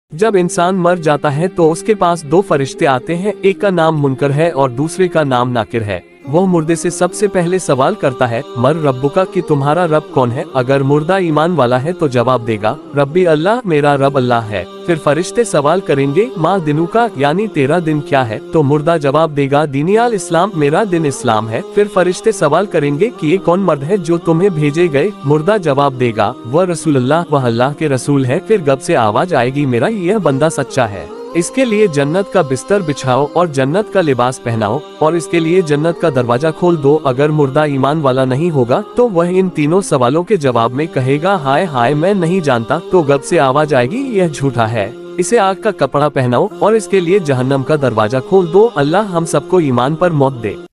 जब इंसान मर जाता है तो उसके पास दो फरिश्ते आते हैं, एक का नाम मुनकर है और दूसरे का नाम नाकिर है। वह मुर्दे से सबसे पहले सवाल करता है, मर रब्बुका, कि तुम्हारा रब कौन है। अगर मुर्दा ईमान वाला है तो जवाब देगा, रब्बी अल्लाह, मेरा रब अल्लाह है। फिर फरिश्ते सवाल करेंगे, माँ दिनुका, यानी तेरा दिन क्या है। तो मुर्दा जवाब देगा, दीनियाल इस्लाम, मेरा दिन इस्लाम है। फिर फरिश्ते सवाल करेंगे कि ये कौन मर्द है जो तुम्हें भेजे गए। मुर्दा जवाब देगा, वह रसूलुल्लाह, वह अल्लाह के रसूल है। फिर गब से आवाज आएगी, मेरा यह बंदा सच्चा है, इसके लिए जन्नत का बिस्तर बिछाओ और जन्नत का लिबास पहनाओ और इसके लिए जन्नत का दरवाजा खोल दो। अगर मुर्दा ईमान वाला नहीं होगा तो वह इन तीनों सवालों के जवाब में कहेगा, हाय हाय, मैं नहीं जानता। तो गब से आवाज आएगी, यह झूठा है, इसे आग का कपड़ा पहनाओ और इसके लिए जहन्नम का दरवाजा खोल दो। अल्लाह हम सबको ईमान पर मौत दे।